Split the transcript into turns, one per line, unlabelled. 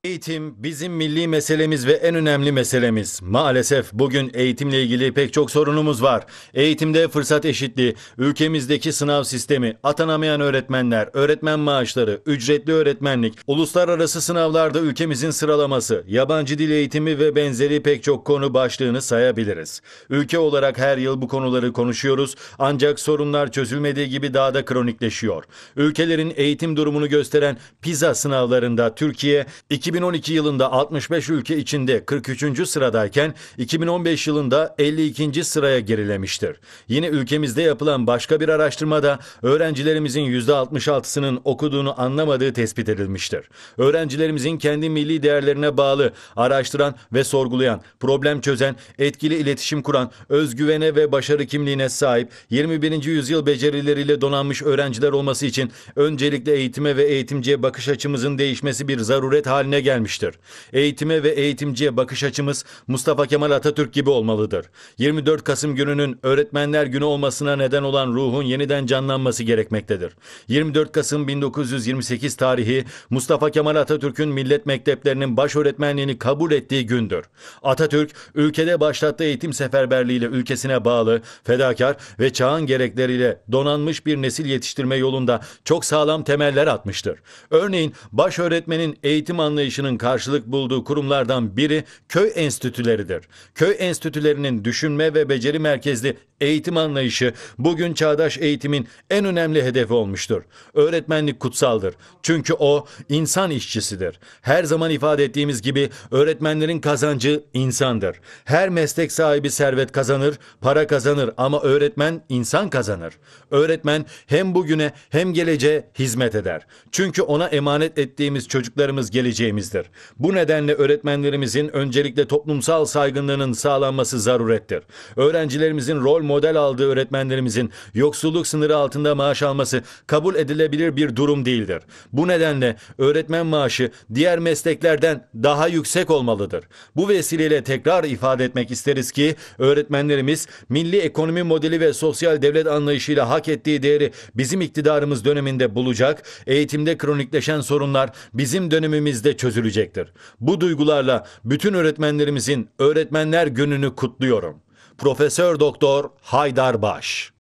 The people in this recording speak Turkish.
Eğitim bizim milli meselemiz ve en önemli meselemiz. Maalesef bugün eğitimle ilgili pek çok sorunumuz var. Eğitimde fırsat eşitliği, ülkemizdeki sınav sistemi, atanamayan öğretmenler, öğretmen maaşları, ücretli öğretmenlik, uluslararası sınavlarda ülkemizin sıralaması, yabancı dil eğitimi ve benzeri pek çok konu başlığını sayabiliriz. Ülke olarak her yıl bu konuları konuşuyoruz ancak sorunlar çözülmediği gibi daha da kronikleşiyor. Ülkelerin eğitim durumunu gösteren PISA sınavlarında Türkiye 2012 yılında 65 ülke içinde 43. sıradayken 2015 yılında 52. sıraya gerilemiştir. Yine ülkemizde yapılan başka bir araştırmada öğrencilerimizin %66'sının okuduğunu anlamadığı tespit edilmiştir. Öğrencilerimizin kendi milli değerlerine bağlı, araştıran ve sorgulayan, problem çözen, etkili iletişim kuran, özgüvene ve başarı kimliğine sahip 21. yüzyıl becerileriyle donanmış öğrenciler olması için öncelikle eğitime ve eğitimciye bakış açımızın değişmesi bir zaruret haline gelmiştir. Eğitime ve eğitimciye bakış açımız Mustafa Kemal Atatürk gibi olmalıdır. 24 Kasım gününün Öğretmenler Günü olmasına neden olan ruhun yeniden canlanması gerekmektedir. 24 Kasım 1928 tarihi Mustafa Kemal Atatürk'ün millet mekteplerinin baş öğretmenliğini kabul ettiği gündür. Atatürk, ülkede başlattığı eğitim seferberliğiyle ülkesine bağlı, fedakar ve çağın gerekleriyle donanmış bir nesil yetiştirme yolunda çok sağlam temeller atmıştır. Örneğin baş öğretmenin eğitim anlayışının karşılık bulduğu kurumlardan biri köy enstitüleridir. Köy enstitülerinin düşünme ve beceri merkezli eğitim anlayışı bugün çağdaş eğitimin en önemli hedefi olmuştur. Öğretmenlik kutsaldır. Çünkü o insan işçisidir. Her zaman ifade ettiğimiz gibi öğretmenlerin kazancı insandır. Her meslek sahibi servet kazanır, para kazanır ama öğretmen insan kazanır. Öğretmen hem bugüne hem geleceğe hizmet eder. Çünkü ona emanet ettiğimiz çocuklarımız geleceğimizdir. Bu nedenle öğretmenlerimizin öncelikle toplumsal saygınlığının sağlanması zarurettir. Öğrencilerimizin rol model aldığı öğretmenlerimizin yoksulluk sınırı altında maaş alması kabul edilebilir bir durum değildir. Bu nedenle öğretmen maaşı diğer mesleklerden daha yüksek olmalıdır. Bu vesileyle tekrar ifade etmek isteriz ki öğretmenlerimiz milli ekonomi modeli ve sosyal devlet anlayışıyla hak ettiği değeri bizim iktidarımız döneminde bulacak, eğitimde kronikleşen sorunlar bizim dönemimizde çözülecektir. Bu duygularla bütün öğretmenlerimizin Öğretmenler Günü'nü kutluyorum. Profesör Doktor Haydar Baş.